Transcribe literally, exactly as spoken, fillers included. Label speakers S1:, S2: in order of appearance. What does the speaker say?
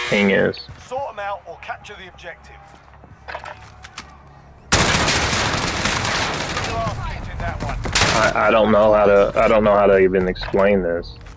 S1: ping is.
S2: Sort them out or capture the objective. You are in that one.
S1: I, I don't know how to I don't know how to even explain this.